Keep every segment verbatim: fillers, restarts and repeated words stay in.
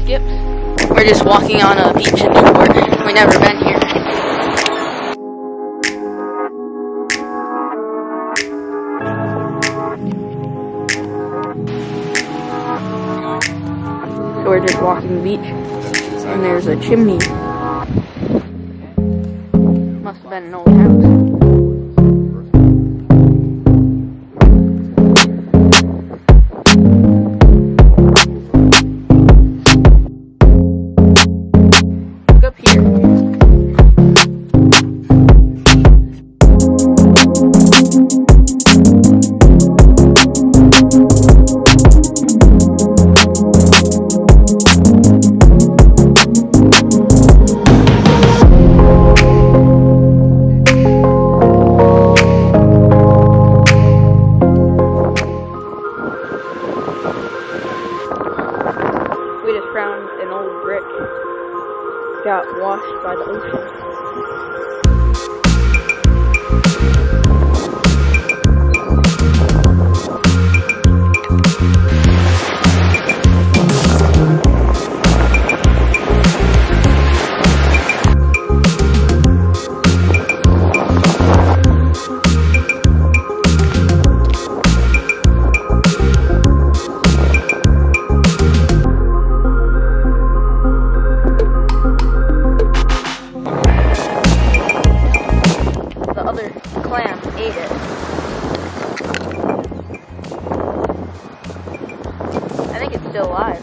skips. We're just walking on a beach in Newport. We've never been here. So we're just walking the beach, and there's a chimney. Must have been an old house. We just found an old brick, got washed by the ocean. Clam ate it. I think it's still alive.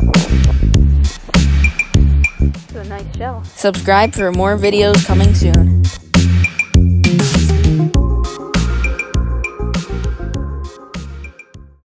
It's a nice shell. Subscribe for more videos coming soon.